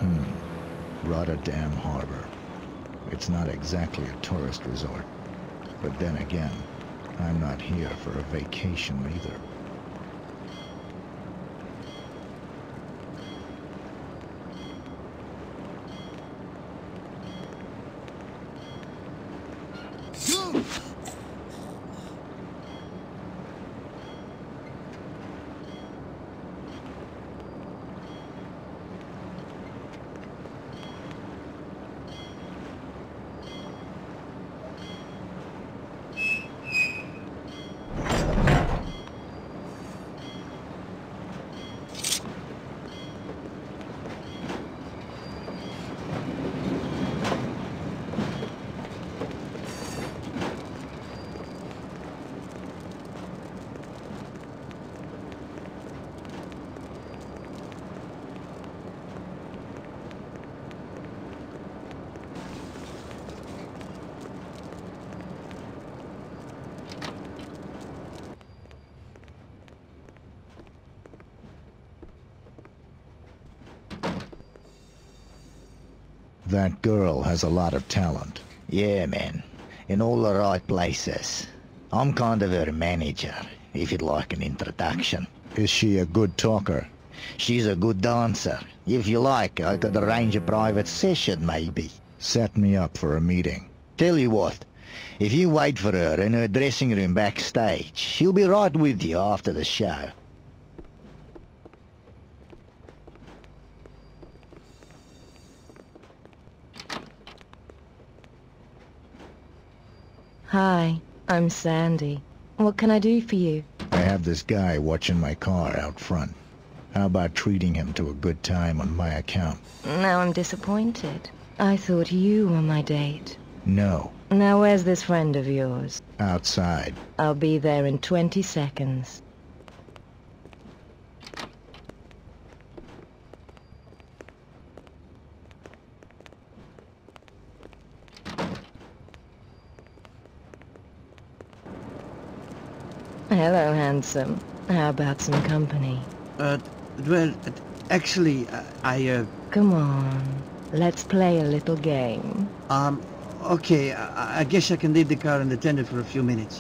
Rotterdam Harbor. It's not exactly a tourist resort. But then again, I'm not here for a vacation either. That girl has a lot of talent. Yeah, man. In all the right places. I'm kind of her manager, if you'd like an introduction. Is she a good talker? She's a good dancer. If you like, I could arrange a private session, maybe. Set me up for a meeting. Tell you what, if you wait for her in her dressing room backstage, she'll be right with you after the show. Hi, I'm Sandy. What can I do for you? I have this guy watching my car out front. How about treating him to a good time on my account? Now I'm disappointed. I thought you were my date. No. Now where's this friend of yours? Outside. I'll be there in 20 seconds. Hello, handsome. How about some company? Well, actually, Come on, let's play a little game. okay, I guess I can leave the car unattended for a few minutes.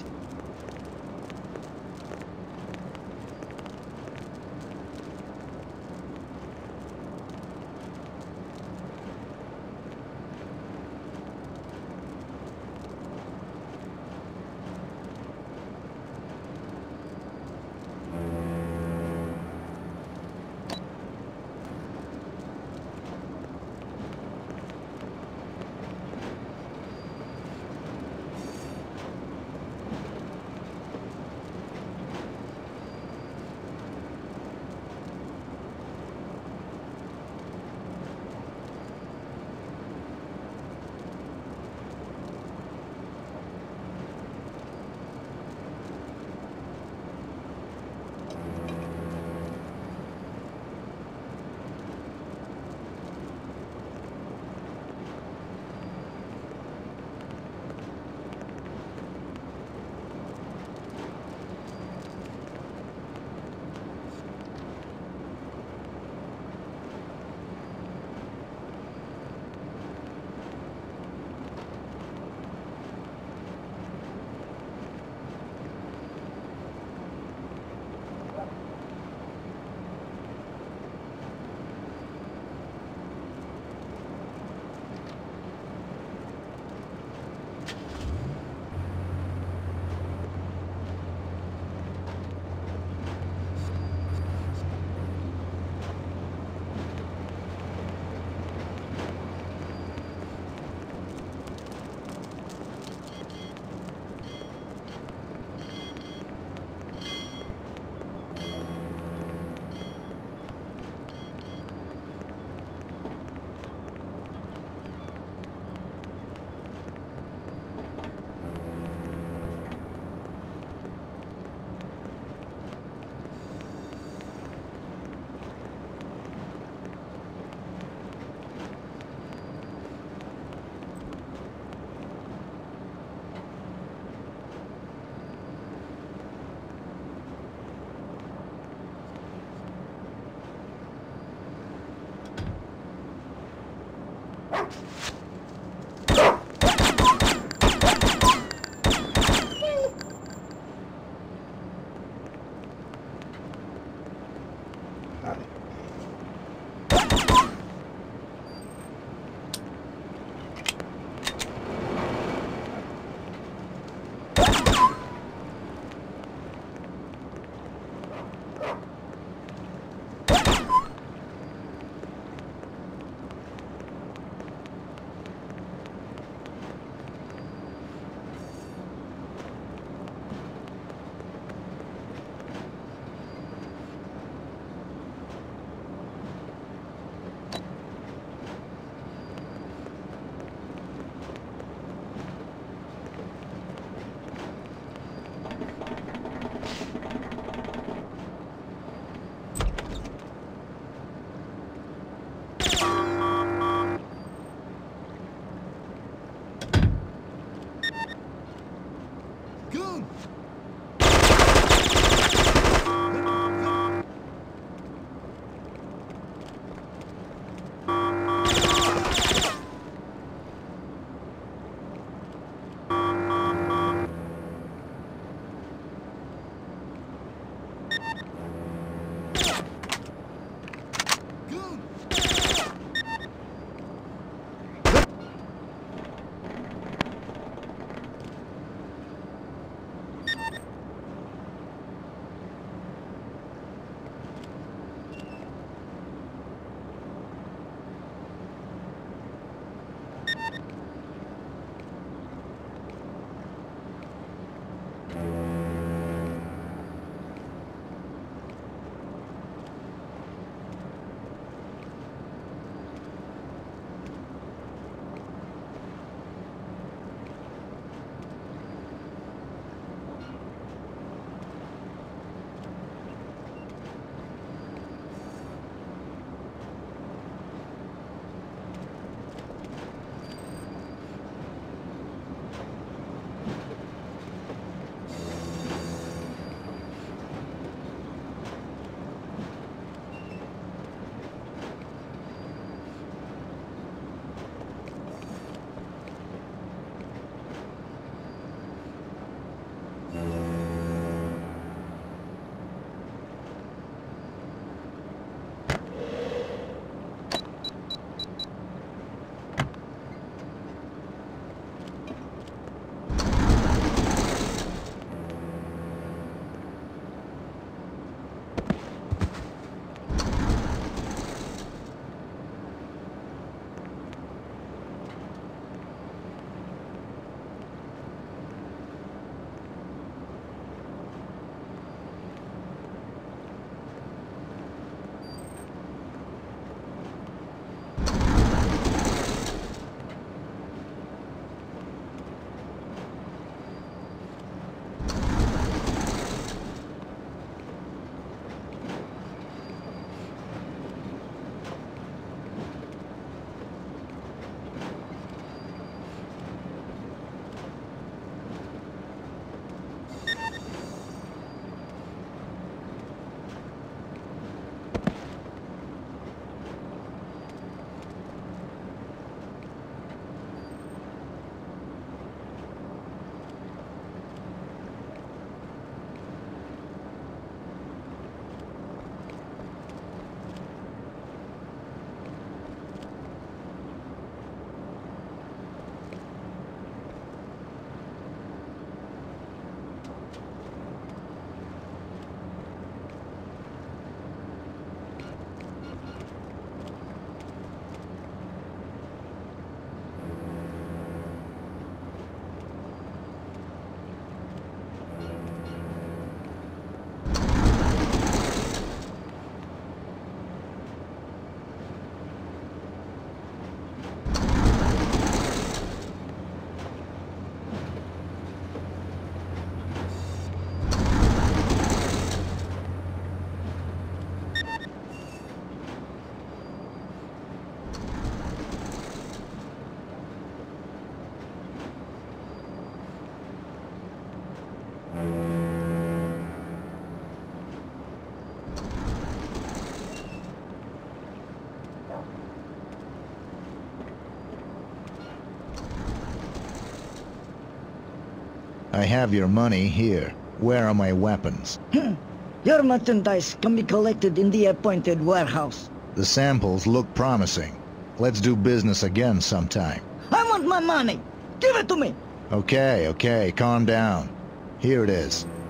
I have your money here. Where are my weapons? Your merchandise can be collected in the appointed warehouse. The samples look promising. Let's do business again sometime. I want my money! Give it to me! Okay, calm down. Here it is.